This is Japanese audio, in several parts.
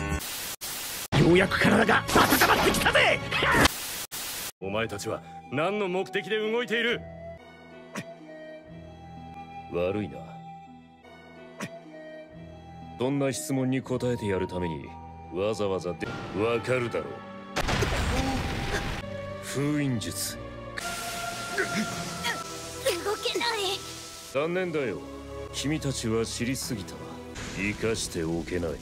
ようやく体が温まってきたぜ。 お前たちは何の目的で動いている？悪いな。そんな質問に答えてやるためにわざわざでわかるだろう。封印術。 動けない。 残念だよ。君たちは知りすぎた。生かしておけない。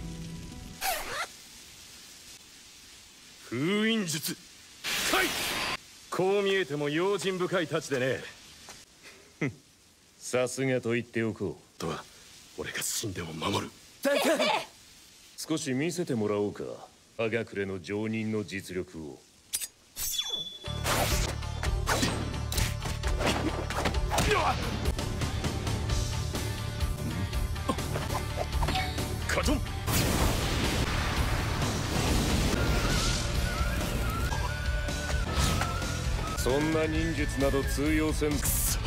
封印術かい。こう見えても用心深い太刀でね。さすがと言っておこう。とは俺が死んでも守る。少し見せてもらおうか。葉隠れの上人の実力を。カトン。そんな忍術など通用せん。くそ。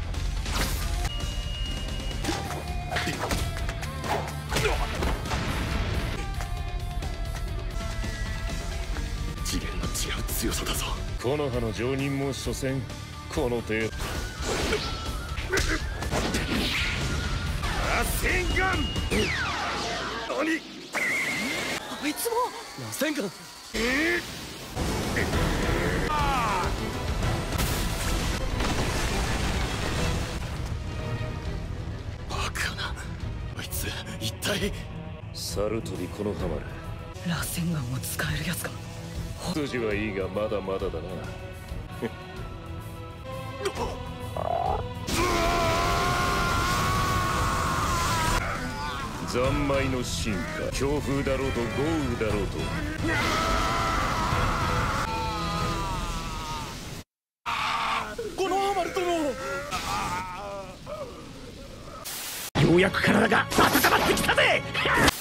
次元の違う強さだぞ。木の葉の上人も所詮この程度。螺旋岩。何？ あいつも螺旋岩。 バカな。あいつ一体。猿飛びこのハマる。 螺旋岩を使えるやつが。 筋はいいがまだまだだな。残米の進化。強風だろうと豪雨だろうと。 このハマるとも。ようやく体が温まってきたぜ。